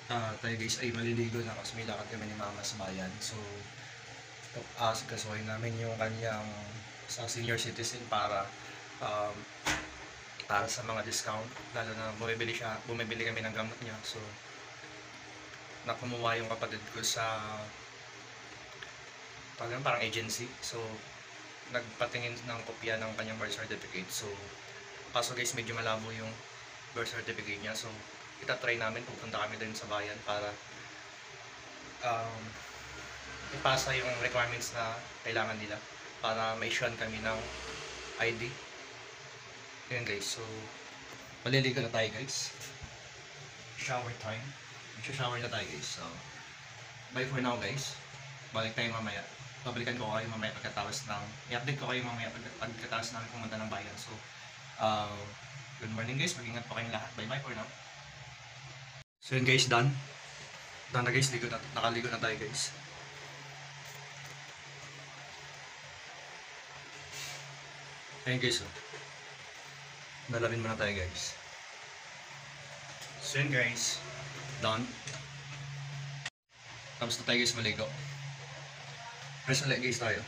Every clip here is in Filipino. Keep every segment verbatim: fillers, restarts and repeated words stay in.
Ah, tayo guys ay maliligo na kasi may lakad kami ni mama sa bayan. So, asikasuhin namin yung kanyang sa senior citizen para um, para sa mga discount. Lalo na bumibili siya, bumibili kami ng gamot niya. So, nakumuha yung kapatid ko sa parang, parang agency. So, nagpatingin ng kopya ng kanyang birth certificate. So, kaso guys, medyo malabo yung birth certificate niya. So, itatry namin, pupunta kami din sa bayan para um, ipasa yung requirements na kailangan nila para ma-issuean kami ng I D. Yun guys, so maliligo na tayo guys. Shower time. Mag-shower na tayo guys. So, bye for now guys. Balik tayo mamaya. Babalikan ko kayo mamaya pagkatapos ng i-update ko kayo mamaya pagkatapos namin pumunta ng bayan. So, uh, good morning guys. Mag-ingat po kayong lahat. Bye bye for now. So yun guys, done. Done na guys. Ligo na, nakaligo na tayo guys. Ayun guys, oh. Nalamin muna tayo guys. So yun guys, done. Tapos na tayo guys maligo. Fresh ulit guys tayo.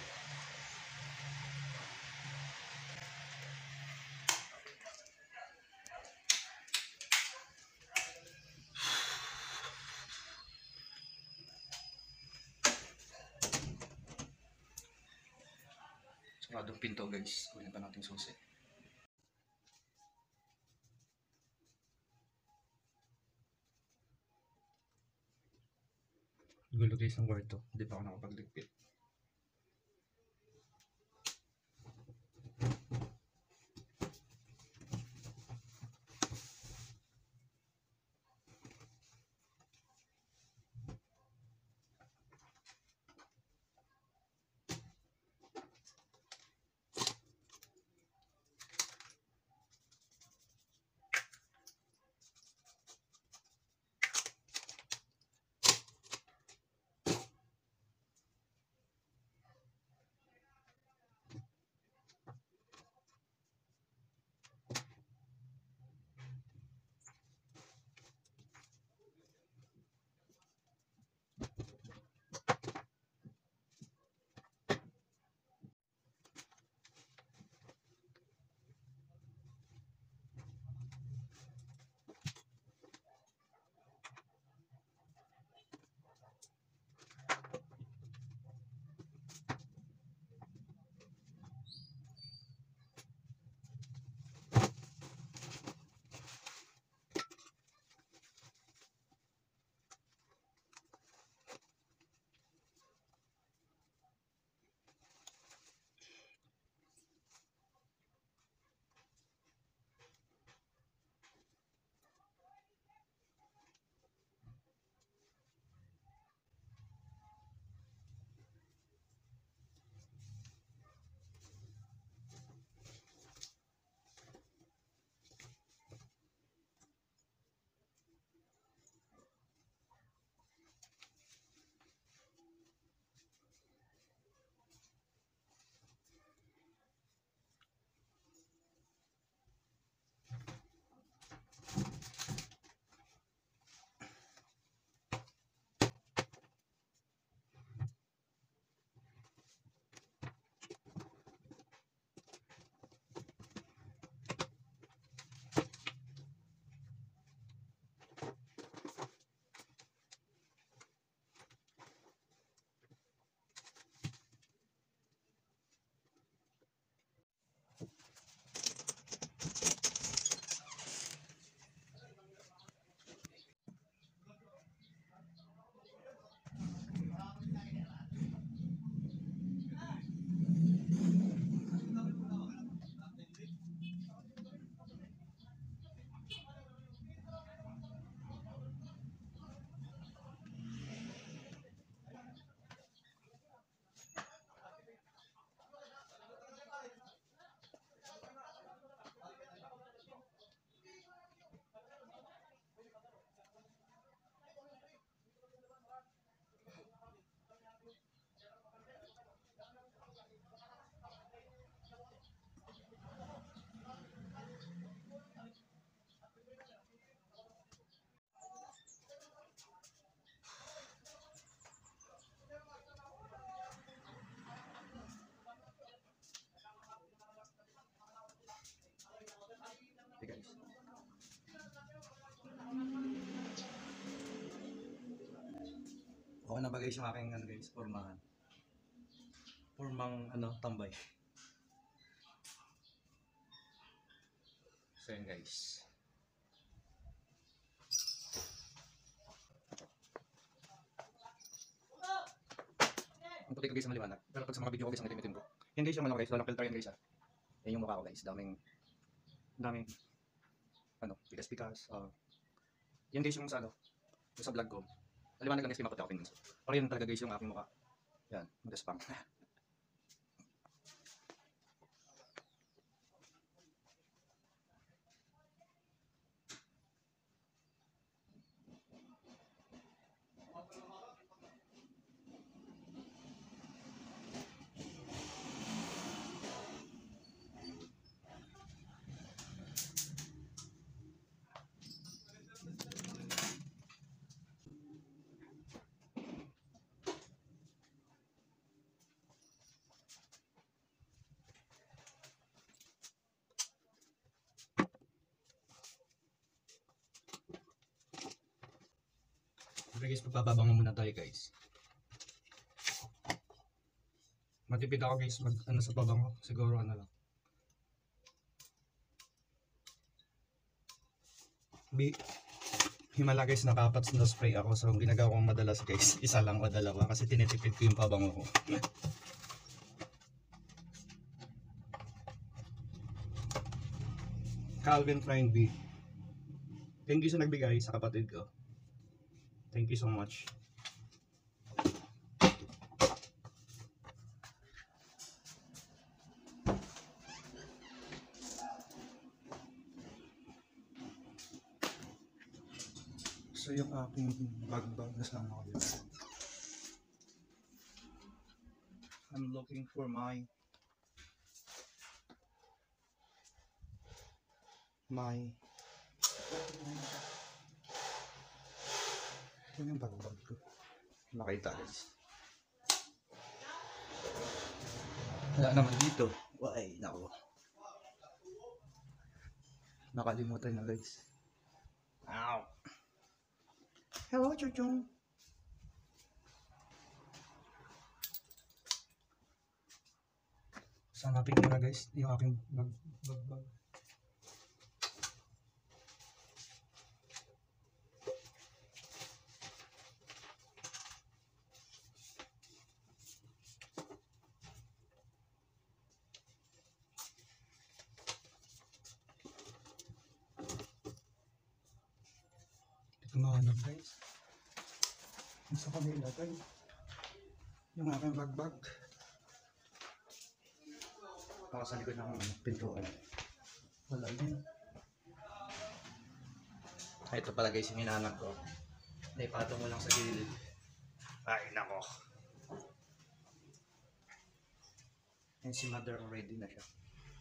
Saradong pinto guys. Kunin pa natin susi. Gulo guys ng kwarto. Hindi pa ako nakapagligpit. Okay na ba guys yung aking ano guys, formahan. Formang ano, tambay. So yun guys. Ang puti ko guys ang maliwanag. Pero pag sa mga video ko guys ang itim-itim ko. Yan guys yung ano guys, walang filter yan guys ha. Yan yung mukha ko guys, daming daming ano, pikas-pikas. Uh, yan guys yung sa ano, yung sa vlog ko. Maliwanag lang guys, maputi ako pinunso. Pero yan talaga guys yung aking mukha. Yan, magaspang. Okay guys, magpapabango muna tayo guys. Matipid ako guys, mag ano sa pabango, siguro ano lang. Bi Himala guys, nakapats na spray ako, so ang ginagawa kong madalas guys, isa lang o dalawa kasi tinitipid ko yung pabango ko. Calvin Klein B. Thank you sa nagbigay sa kapatid ko. Thank you so much. So yung aking bag-bag nasama ko dito. I'm looking for my my ito yung bag-bag ko. Nakita guys. Wala naman dito. Ay, nako. Nakalimutan na guys. Ow! Hello, Chuchong! Sanapin ko na guys yung aking bag-bag. Tumahanap guys. Nasa kanila guys. Yung aking bag-bag. Baka sa likod ng pintuan. Wala din. Ay, ito pala guys yung hinahanap ko. Naipatong mo lang sa gilid. Ay nako. And si mother ready na siya.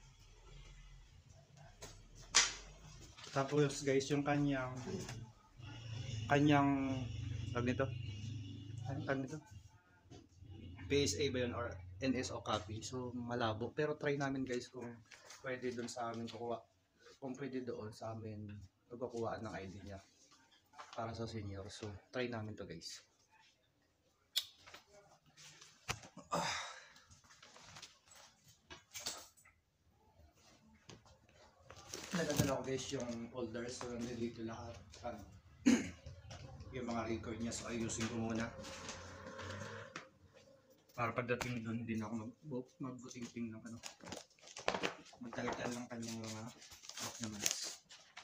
Tapos guys yung kanyang kanyang tag nito ano tag nito P S A ba yun or N S O copy, so malabo pero try namin guys kung pwede doon sa amin kukuha, kung pwede doon sa amin magkukuhaan ng I D niya para sa senior, so try namin to guys. ah. Nagadala ko guys yung folders, so nandito lahat ano yung mga record niya, so ayusin ko muna para pagdating doon din ako magbuting-ting ng ano, magtalitan ng kanyang mga documents.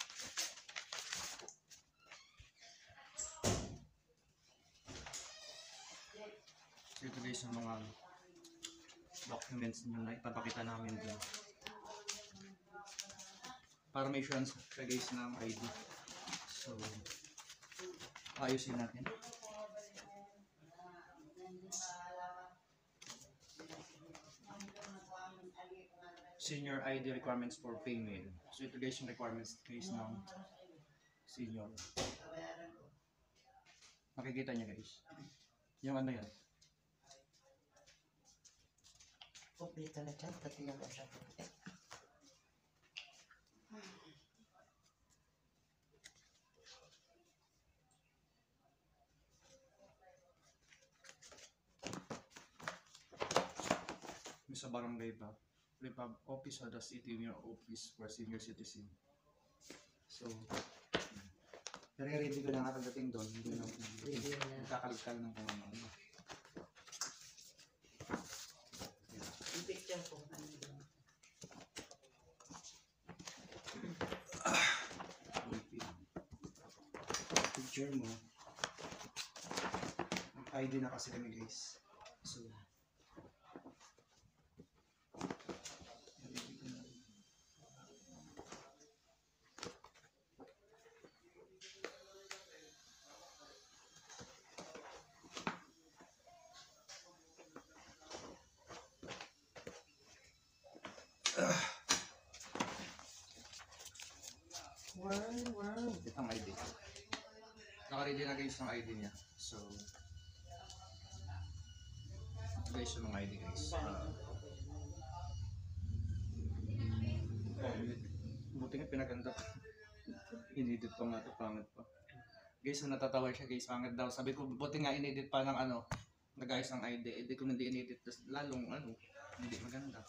So ito guys yung mga documents niyo na ipapakita namin din para may chance siya guys ng I D, so ayusin natin. Senior I D requirements for female. So ito guys yung requirements guys ng senior. Makikita niya guys. Yung ano yan. Kompleto na dyan, pati lang na siya. sa barangay ba? Repub office or the city your office for senior citizen. So, nare-ready ko na nga pagdating doon. Hindi na Ready na. magkakaligkal ng kung ano. Yung picture ko. Ano yun? Picture mo. Mag-I D na kasi kami guys. So, Wow, wow. ito ang I D. Naka-ready na guys ang I D niya. So, ito guys yung mga I D guys. Uh, oh, buti nga pinaganda. Inedit pa nga ito, pangit pa. Guys, so natatawa siya guys, pangit daw. Sabi ko, buti nga inedit pa ng ano, nag-ayos ng I D. Hindi ko hindi inedit, lalong ano, hindi maganda.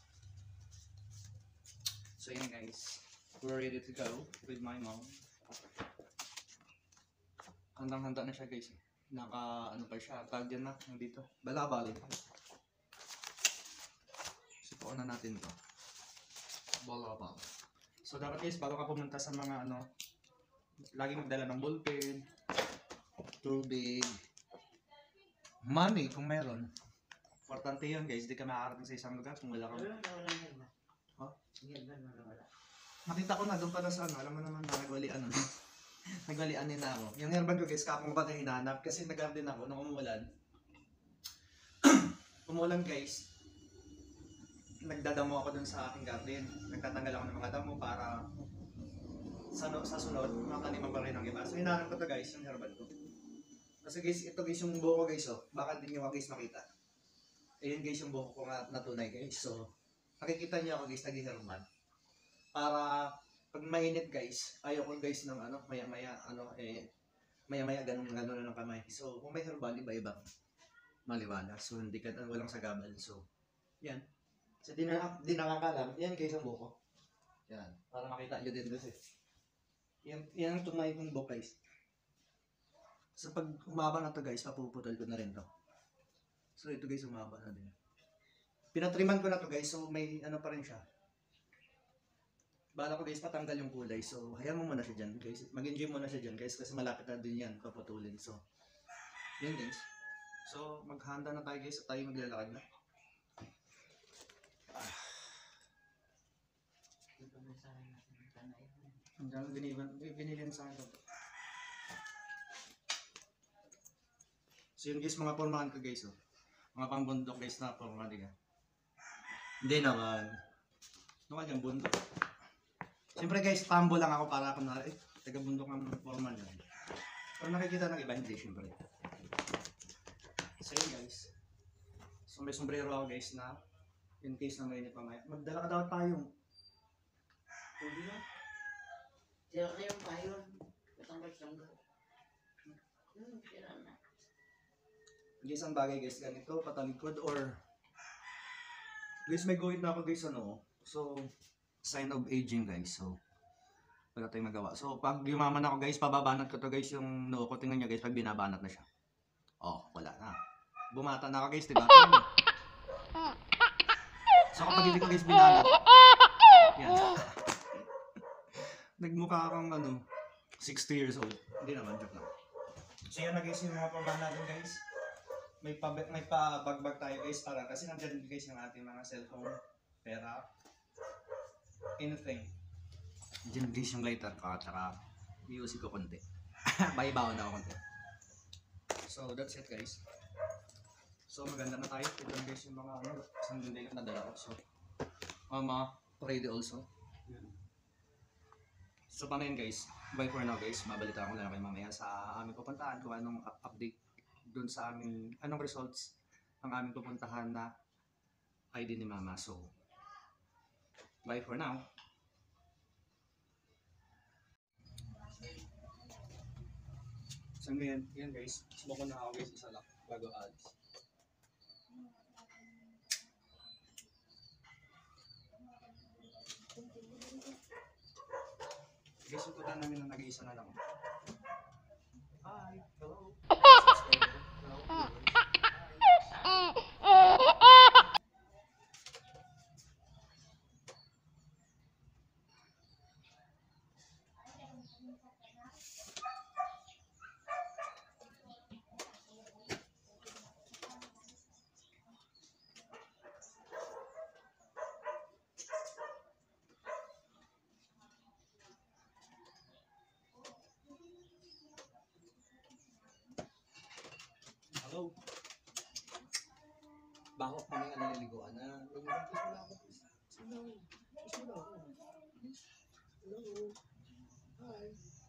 So yun guys, we're ready to go with my mom. Handang-handa na siya guys. Naka ano pa siya, tag yan na dito. Balabal. Supuan na natin to. Balabal. So dapat guys, bago ka pumunta sa mga ano, lagi magdala ng ballpen, tubig, money kung meron. Importante yun guys, di ka makakarating sa isang lugar kung wala ka. Wala na, wala na. Wala. Huh? Yan, wala na, wala. Nakita ko na doon pala sa ano, alam mo naman na nagwalian ano. Nagwalian din ako. Yung herbal ko guys, kapong ba kayo hinanap kasi nag-garden ako nung umulan. Umulan guys. Nagdadamo ako dun sa aking garden. Nagtatanggal ako ng mga damo para sa, sa sunod, makaliman pa rin ang iba. So hinanap ko to guys, yung herbal ko. Kasi guys, ito guys yung buho ko guys oh. Baka din nyo guys makita. Ayun guys yung buho ko nga natunay guys. So, nakikita niyo ako guys, nag-herbal. Para pag mainit guys, ayoko guys ng ano, maya-maya ano eh maya-maya ganun ganun ng kamay. So, kung may herbal iba-iba maliwala. So, hindi ka walang sagabal. So, yan. So, di na di nakakalam. Yan guys ang buko. Yan, para makita niyo din kasi. Yan, yan ang tunay kong buko guys. So, pag umaba na to guys, papuputol ko na rin to. So, ito guys umaba na din. Pinatriman ko na to guys, so may ano pa rin siya. Bala ko guys patanggal yung kulay. So, hayaan mo muna siya dyan guys. Mag-enjoy muna siya dyan guys kasi malapit na din yan paputulin. So, yun guys. So, maghanda na tayo guys at tayo maglalakad na. Ah. Ito na sa akin natin tanay. Ang dami binilihan, binilihan sa akin. So, yun guys mga pormahan ko guys. Oh. Mga pangbundok guys na pormahan din. Hindi naman. Ano ka dyan bundok? Siyempre guys, tambo lang ako para ako na eh, taga-bundok ang formal yan. Pero nakikita ng iba, hindi siyempre. So yun guys. So may sombrero ako guys na in case na mainit mamaya. Magdala ka daw tayong. Pwede na. Tira na yung payon. Patanggal-tanggal. Hmm, tira na. Guys, ang bagay guys, ganito, patalikod or guys, may guhit na ako guys, ano. So, sign of aging guys. So, wala tayong magawa. So, pag yumaman ako guys, pababanat ko to guys yung noo ko. Tingnan nyo guys, pag binabanat na siya. Oh, wala na. Bumata na ako guys, diba? So, kapag hindi ko guys binanat. Yan. Nagmukha akong ano, sixty years old. Hindi naman, joke lang. So, yan na guys yung mga pabana natin guys. May pa may pa-bagbag tayo guys para kasi nandiyan guys yung ating mga cellphone, pera, anything. Diyan guys yung lighter ko at saka iusin ko konti. Bayibawan na ako konti. So that's it guys. So maganda na tayo. Ito guys yung mga ano, isang ganda na dala ko. So mama, ready also. So paano yun guys? Bye for now guys. Mabalita ko na lang kayo mamaya sa aming pupuntahan kung anong update doon sa aming, anong results ang aming pupuntahan na I D ni mama. So bye for now. So ngayon, yan guys, sumoko na ako guys isa lang bago alis. Guys, ikutan namin ng nag-iisa na lang. Hi, hello. Hello, viewers. Hello. Bako kami nga naliliguan na. Hello. Hello. Hello. Hi.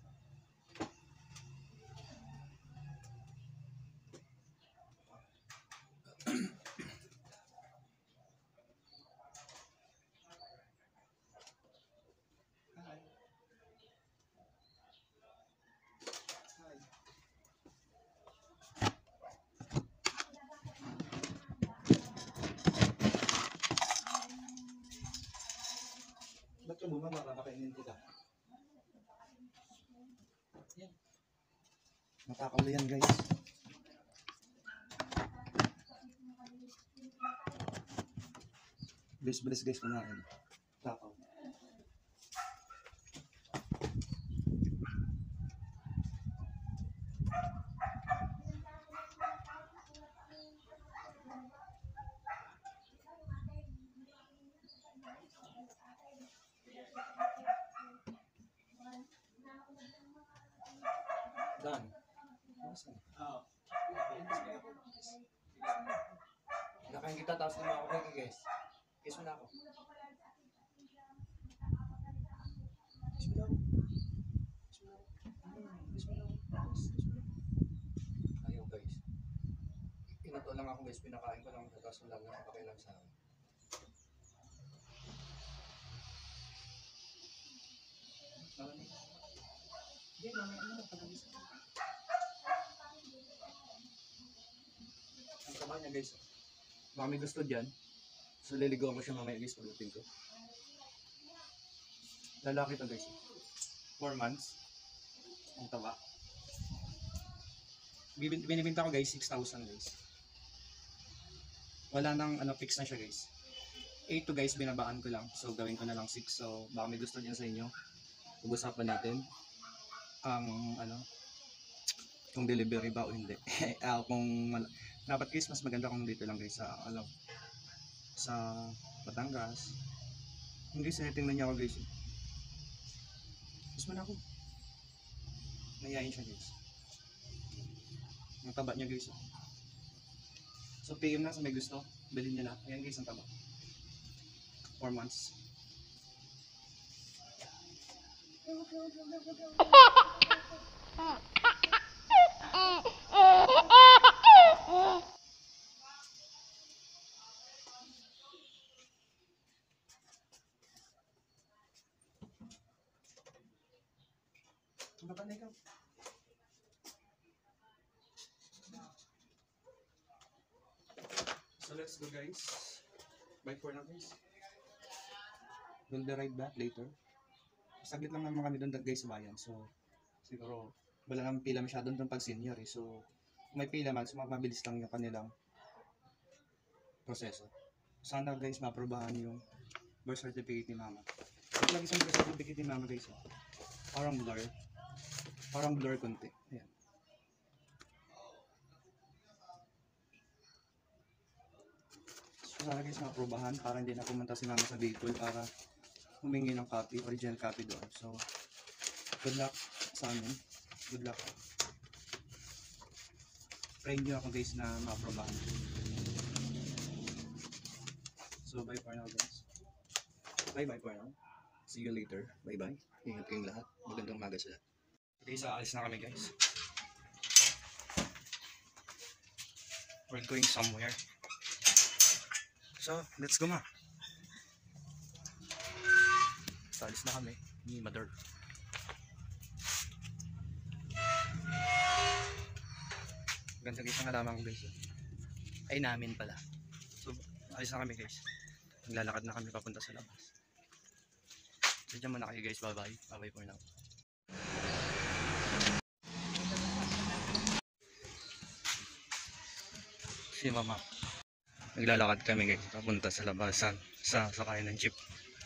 Hi. Hi. Ba't ka bumaba? Papakainin kita. Yan. Matakaw yan, guys. Bilis-bilis guys, kumain. Takaw. Dan. Nasaan? Oo. Nakain kita tapos naman ako kay guys. Kiss mo na ako. Kiss mo na ako. Kiss mo na ako. Mm, Kiss mo na ako. Kiss kiss mo na ako. Ayaw guys. Pinato lang ako guys. Pinakain ko lang. Tapos wala lang pakialam sa akin. Malamig. Hindi, mamaya na lang. Pag-abis ako. Ang taba niya guys. Baka may gusto dyan. So liligawan ko siya mamaya guys. Pagdating ko. Lalaki to guys. four months. Ang taba. Bin- Binibinta ko guys. six thousand guys. Wala nang ano, fix na siya guys. eight to guys. Binabaan ko lang. So gawin ko na lang six. So baka may gusto dyan sa inyo. Pag-usapan natin. Ang ano. Kung delivery ba o hindi. ah, kung mal- dapat guys mas maganda kung dito lang guys sa ano sa Batangas. Hindi sa tingnan niya ako guys. Mas man ako. Nayayin siya guys. Ang taba niya guys. So P M na sa may gusto. Bilhin niya na. Ayan guys ang taba. four months. Ang taba na ikaw. So let's go guys. Bye for now guys. We'll be right back later. Saglit lang naman kami doon guys sa bayan. So siguro wala nang pila masyado doon pag senior eh. So kung may pila man, so mapabilis lang yung kanilang proseso. Sana guys maprobahan yung birth certificate ni mama. Ito lagi sa birth certificate ni mama guys. Oh. Parang blur. Parang blur konti. Ayan. So sana guys maprobahan para hindi na pumunta si mama sa Bicol para humingi ng copy, original copy doon. So good luck sa amin. Good luck. Pray nyo ako guys na ma-aprobahan. So bye for now guys. Bye bye for now. See you later. Bye bye. Ingat kayong lahat. Magandang umaga sa lahat. Okay, so alis na kami guys. We're going somewhere. So let's go ma. So alis na kami. Ni mother. Ganda guys ang halaman ko guys. Ay namin pala. So alis na kami guys. Naglalakad na kami papunta sa labas. So dyan muna kayo guys. Bye bye. Bye bye for now. Si mama. Naglalakad kami guys, papunta sa labasan, sa sakay ng jeep.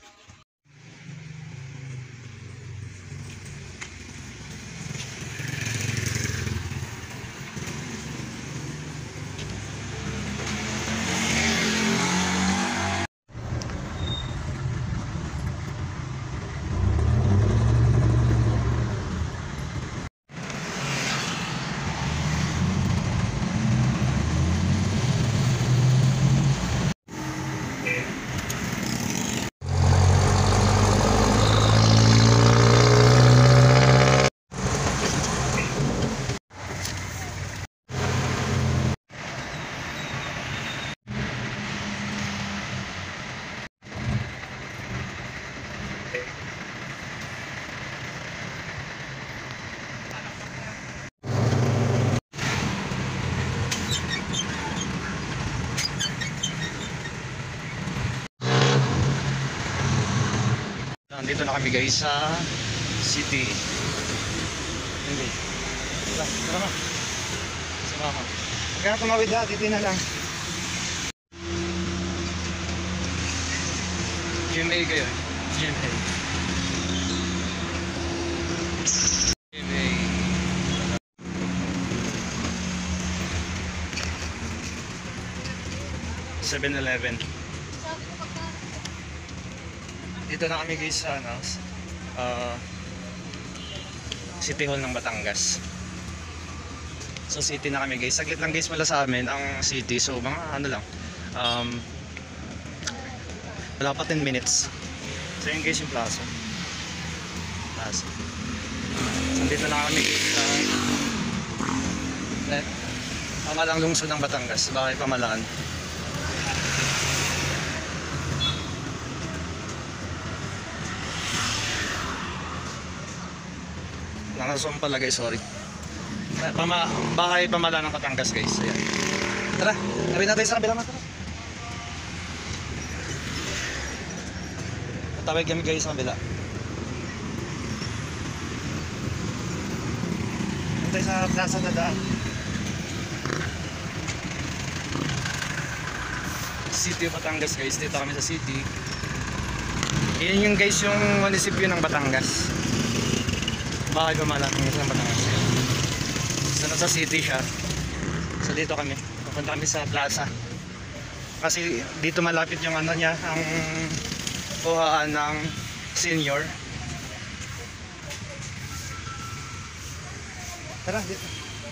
Nandito na kami guys sa city. Hindi. Tara, tara na. Sama. Kaya tumawid na, titi na lang. G M A kayo. G M A. G M A. seven eleven. Dito na kami guys sa ano, uh, City Hall ng Batangas. So city na kami guys. Saglit lang guys mula sa amin ang city. So mga ano lang, um, wala pa ten minutes. So yun guys yung plaza. Plaza. So dito na kami guys sa uh, Pamalang lungsod ng Batangas. Bakit Pamalaan? Nakasum pala guys, sorry. Pama, bahay Pamala ng Batangas guys. Ayan. Tara, tabi natin sa kabila natin. Tatawid kami guys sa kabila. Tayo sa plaza na daan. City of Batangas guys, dito kami sa city. Yan yung guys yung munisipyo ng Batangas. Bahay Pamala ng Batangas. So nasa city siya. So dito kami, pupunta kami sa plaza. Kasi dito malapit yung ano niya, ang kuhaan ng senior. Tara dito.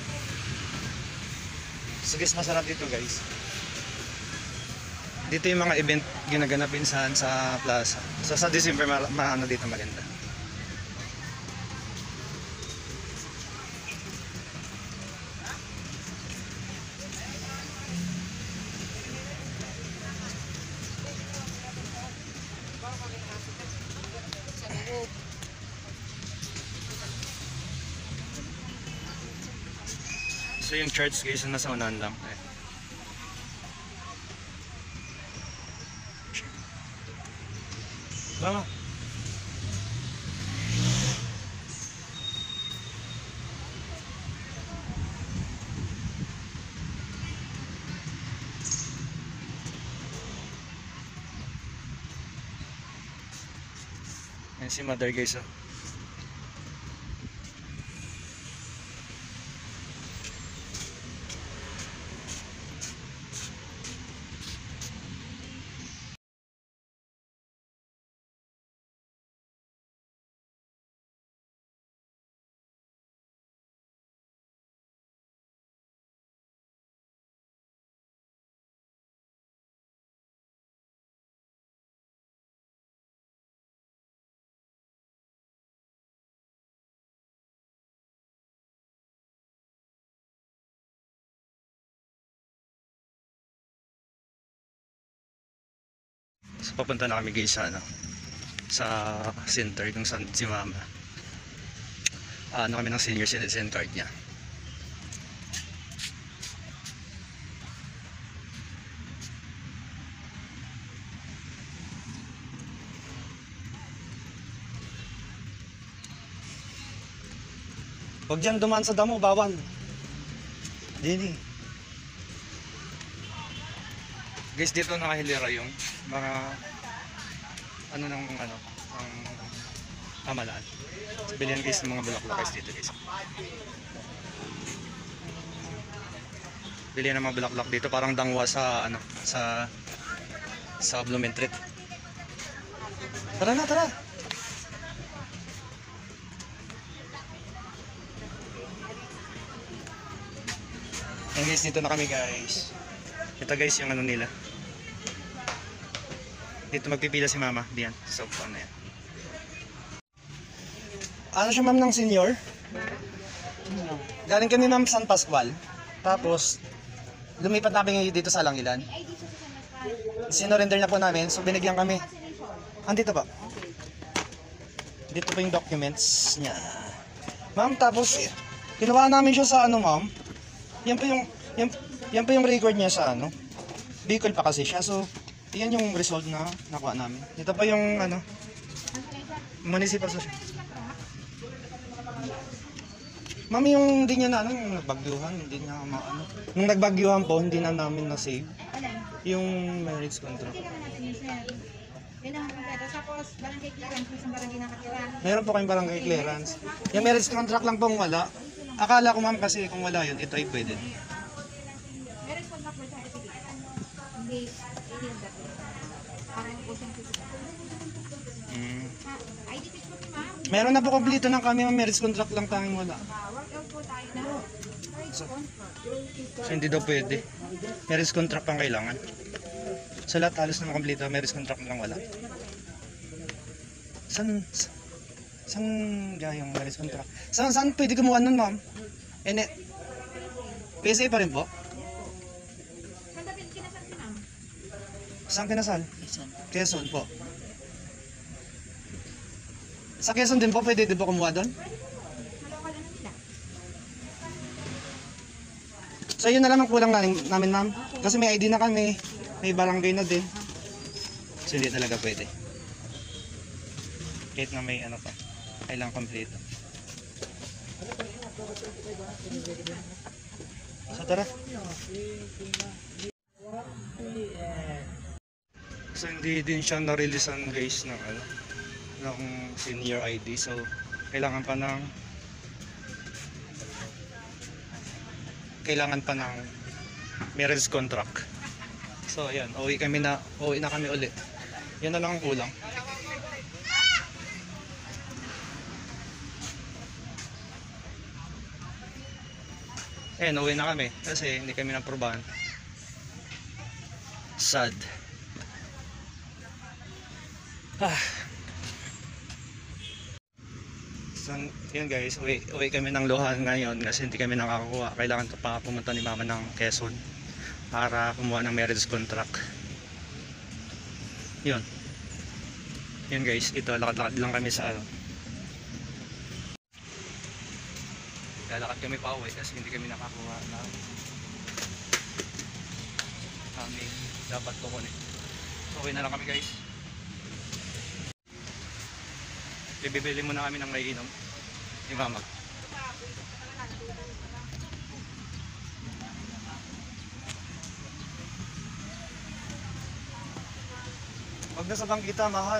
So guys, masarap dito guys. Dito yung mga event ginaganapin sa sa plaza. So sa December ma, ma ano dito maganda. So yung church guys na nasa unahan lang. Tama. Ayan si mother guys oh. So papunta na kami guys sa ano, sa center kung saan si mama. Ano kami ng senior citizen card niya. Huwag dyan dumaan sa damo, bawal. Dini. Guys, dito nakahilera yung mga ano ng ano ang pamalaan. Bilihan guys ng mga bulaklak guys dito guys. Bilihan ng mga bulaklak dito parang dangwa sa ano sa sa Blumentritt. Tara na, tara. And guys, dito na kami guys. Ito guys yung ano nila. Dito magpipila si mama. Diyan. So, ano yan. Ano siya ma'am ng senior? Galing kami ma'am San Pascual. Tapos, lumipat namin dito sa Langilan. Sinorender na po namin, so binigyan kami. Andito po. Dito po yung documents niya. Ma'am, tapos, kinuha namin siya sa ano ma'am. Yan po yung, yan, yan po yung record niya sa ano. Bicol pa kasi siya, so, yan yung result na nakuha namin. Dito pa yung ano, municipal social. Ma'am, yung hindi niya na ano, yung nagbagyuhan, hindi niya ma ano. Nung nagbagyuhan po, hindi na namin na-save. Yung marriage contract. Kailangan kompleto. Tapos, barangay clearance sa barangay nakatira. Meron po kayong barangay clearance. Yung marriage contract lang pong wala. Akala ko ma'am kasi kung wala yun, ito ay pwede. Meron po na birth certificate. Hindi, hindi yung dati. Parang po siyang certificate. Mm. I D page po si ma'am. Meron na po kompleto ng kami, ma'am, marriage contract lang tanging wala. Ah, workout po tayo na. So, so hindi daw pwede. Marriage contract pang kailangan. Sa lahat halos na makompleto, marriage contract lang wala. San, sa- saan gaya yung marriage contract? Saan, saan pwede kumuha nun, ma'am? Ene, P S A pa rin po? Saan dapat kinasal si ma'am? Saan kinasal? Quezon po. Sa Quezon din po, pwede din po kumuha doon? Malawala na nila. So yun na lang ang kulang namin, namin ma'am. Kasi may I D na kami, may barangay na din. So hindi talaga pwede. Kahit na may ano pa, kailangan kompleto. So tara. So hindi din siya na-releasean guys ng ano, ng senior I D. So kailangan pa ng kailangan pa ng marriage contract. So ayan, uwi kami na, uwi na kami uli. Yan na lang ang kulang. Ayan, uwi na kami kasi hindi kami naprobahan. Sad. Ah. So, yun guys, uwi, uwi kami ng Luhan ngayon kasi hindi kami nakakakuha. Kailangan pa pumunta ni mama ng Quezon para kumuha ng marriage contract. Yun. Yun guys, ito lakad-lakad lang kami sa ano. Lalakad kami pa uwi kasi hindi kami nakakuha na kami dapat tukunin. So uwi na lang kami guys. Bibili muna kami ng maiinom ni mama. Huwag na sa bangkita, mahal.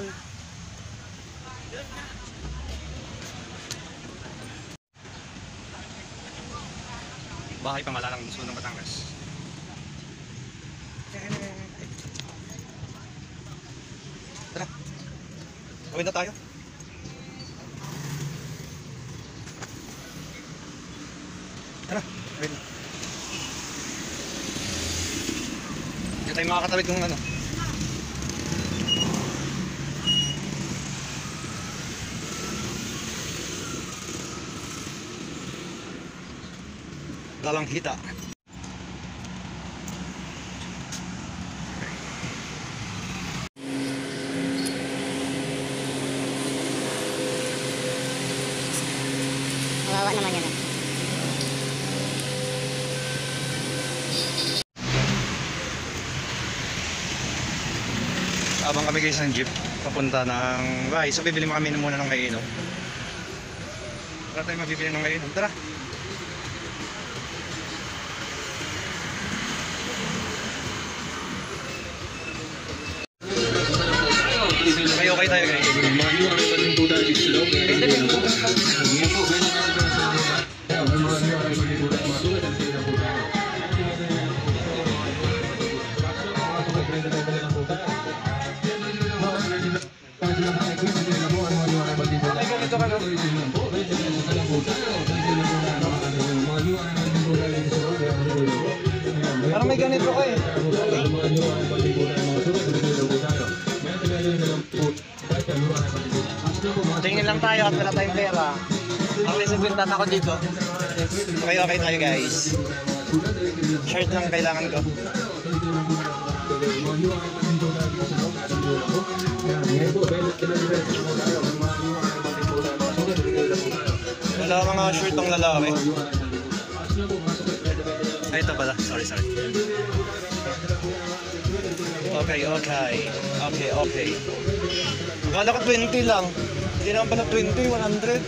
Bahay Pangalalang Sunong Batangas. Tara. Uwi na tayo. Tara, uwi na. Hindi tayo makakatawid kung ano. Dalang hita. Kawawa naman yan. Abang kami guys ng jeep papunta ng bahay. So bibili mo kami muna ng kainom. Wala tayong mabibili ng ngayon. Tara. Okay, okay tayo guys. Parang may ganito ka eh. Tingin lang tayo at wala tayong pera. Ang lisibintan ako dito. Okay, okay tayo guys. Shirt lang kailangan ko. Wala mga shirt ang lalaki. Ay, ito pala. Sorry, sorry. Okay, okay. Okay, okay. Akala ko twenty lang. Hindi naman pala twenty, one hundred.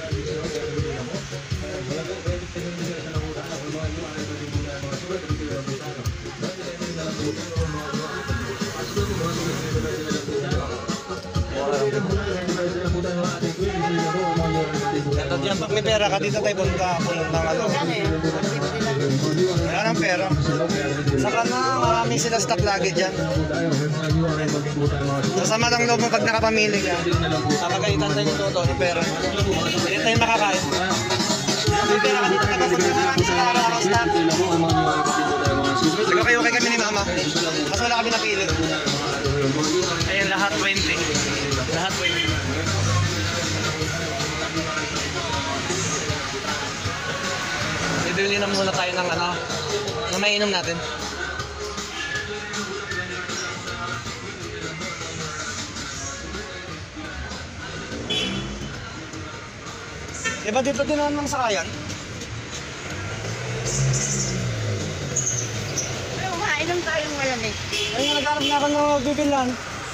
Ito dyan, pag may pera ka dito tayo punta. Punta nga lang. Wala nang pera. Saka na, marami sila stock lagi dyan. Sasama lang loob mo pag nakapamili ka. Kapagalitan tayo yung toto, yung pera. Hindi tayo makakain. May pera ka dito, kapag marami sila nakakang stock. Nagkakayo-kay kami ni mama. Mas wala kami napili. Ayan, lahat twenty. Lahat twenty. Bibili na muna tayo ng ano, na mainom natin. Diba dito din naman ng sakayan? Pero mainom tayong malamig. Ayun, nagkarap na ako ng bibilan.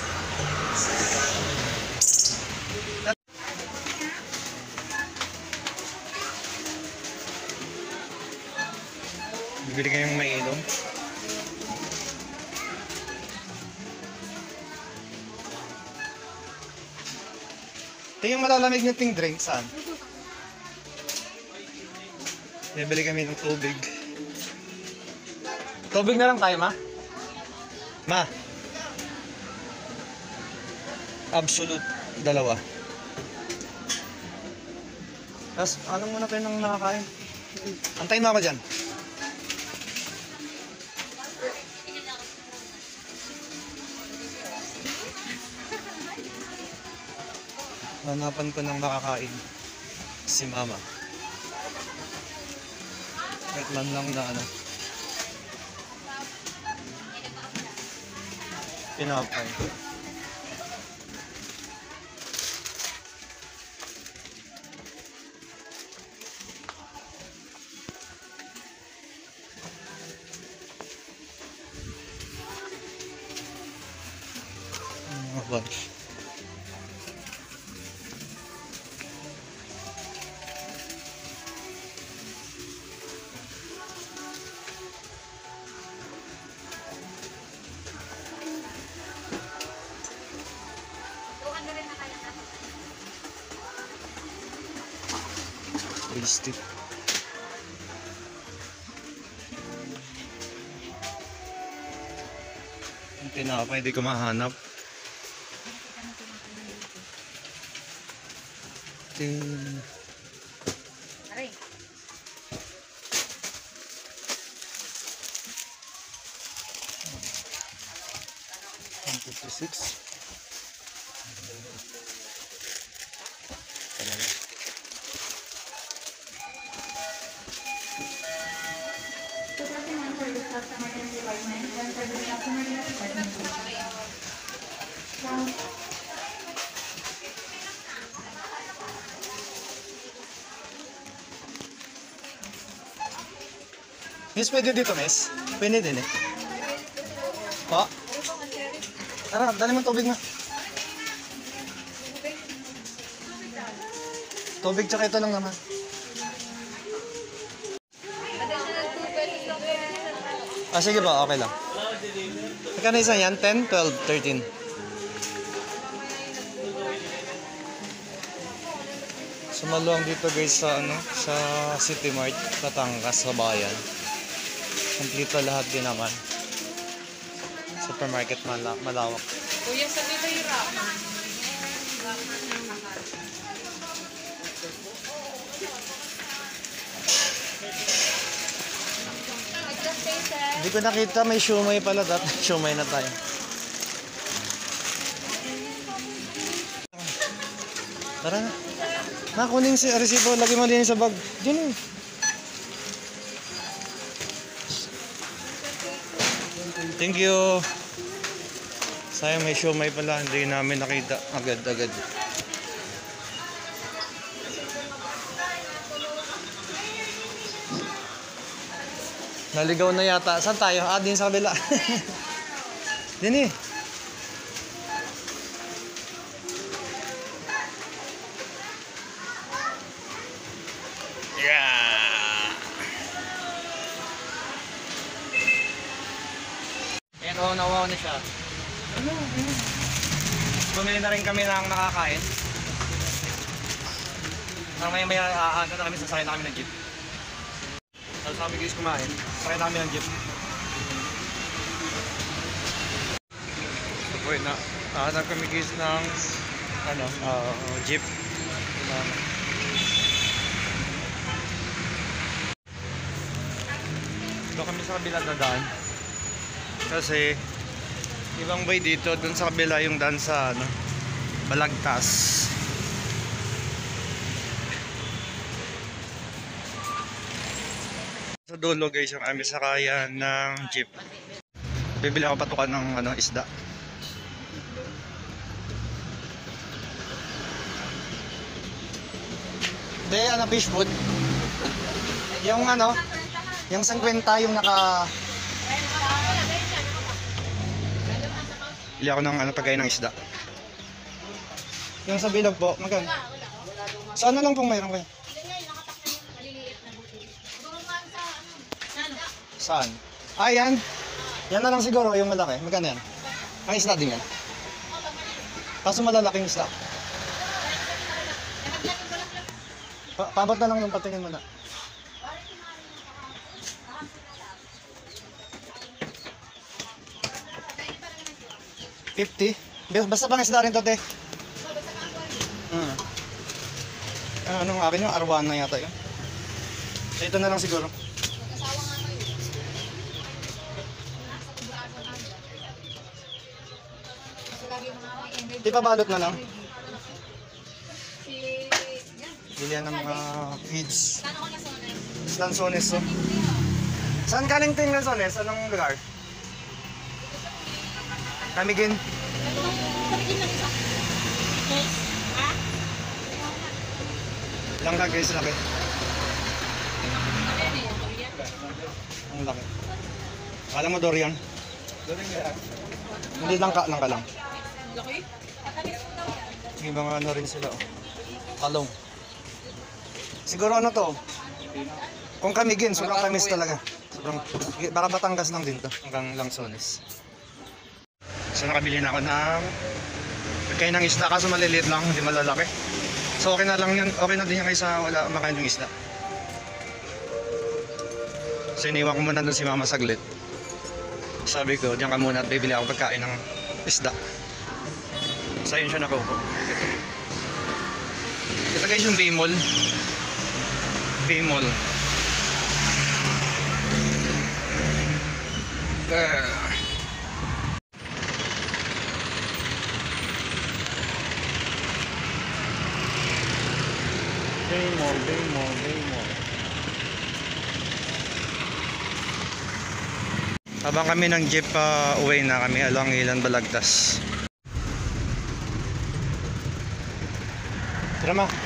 Bibili kayong mainom. Ito yung malalamig na ting drink, saan? Bibili kami ng tubig. Tubig na lang tayo, ma? Ma? Absolute, dalawa. Tapos, anong muna tayo nang nakakain? Antayin mo ako dyan. Hanapan ko ng makakain si mama. Kahit man lang na ano. Pinapay. Mga bunch. Stick. Yung tinapay, hindi ko mahanap. Ting. Aray. one fifty-six. Miss, pwede dito, miss? Pwede din eh. Pa? Tara, dali mo tubig na. Tubig tsaka ito lang naman. Ah, sige po, okay lang. Magkano isa yan? ten, twelve, thirteen. Sumaluang dito guys sa ano, sa City Mart, Batangas, sa bayan. Kompleto lahat din naman. Supermarket mala malawak. Kuya, sa nila hirap. Hindi ko nakita, may siomay pala. Dapat siomay na tayo. Tara na. Nakunin si resibo. Lagi mo din sa bag. Diyan eh. Thank you. Sayang may siomay pala. Hindi namin nakita agad-agad. Naligaw na yata. Saan tayo? Ah, din sa kabila. Din eh. Yeah. Ayan, oh, nawaw na siya. Bumili na rin kami ng nakakain. Nang may may aano na kami, sasakay na kami ng jeep. Tapos kami guys kumain, sakay na kami ng jeep. So po na, hanap kami guys ng ano, uh, jeep. Um, Ito kami sa kabila na daan. Kasi ibang way dito, dun sa kabila yung daan sa ano, Balagtas. Sa dulo guys yung aming sakayan ng jeep. Bibili ako patukan ng ano, isda. Hindi, ano, fish food. Yung ano, yung fifty yung naka... Bili ako ng ano, pagkain ng isda. Yung sa bilog po, magkano? Sa ano lang pong mayroon kayo? Saan? Ah, yan. Yan na lang siguro, yung malaki. Magkano yan? Ang isda din yan. Kaso malalaking isda. Pa Pabot na lang ng patingin mo na. fifty? Basta pang isda rin to, te. Hmm. Ah, anong akin yung arwana yata yun. So, ito na lang siguro. Di pa balot na lang. Bilihan ng mga feeds. Lansones. So. Saan galing ting Lansones? Anong lugar? Kamigin. Langka guys, laki. Ang laki. Kala mo Dorian? Dorian. Hindi langka, langka lang. May mga ano rin sila, oh. Talong. Siguro ano to? Kung kamigin, sobrang kamis talaga. Sobrang, baka Batangas lang din to, hanggang Lansones. So nakabili na ako ng pagkain ng isda, kaso maliliit lang, hindi malalaki. So okay na lang yan, okay na din yan kaysa wala makain ng isda. So iniwan ko muna doon si mama saglit. Sabi ko, diyan ka muna at bibili ako pagkain ng isda. So yun siya nakuha. Ito. Ito guys yung Bimol. Bimol. Uh. Bimol, Bimol, Bimol. Habang kami ng jeep, uh, uwi na kami along Ilan Balagtas. Tara ma.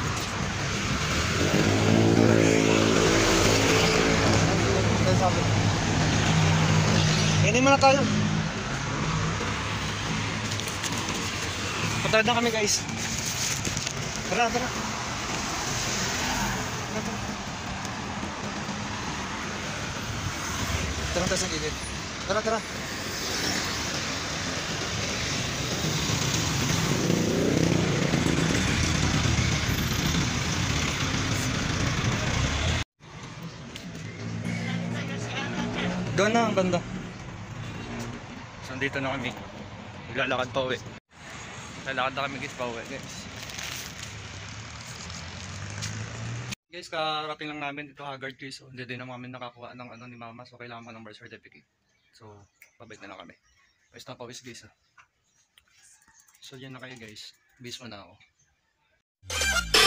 Hindi mo na tayo. Patawad na kami guys. Tara, tara. Tara tayo sa gilid. Tara, tara. Doon na ang banda. So, dito na kami. Maglalakad pa uwi. Lalakad na kami guys pa uwi guys. Guys, karating lang namin dito Haggard guys. So, hindi din naman kami nakakuha ng ano ni mama. So, kailangan pa ng birth certificate. So, pabait na lang kami. Pwes na pawis guys ha. So, yan na kayo guys. Bis mo na ako.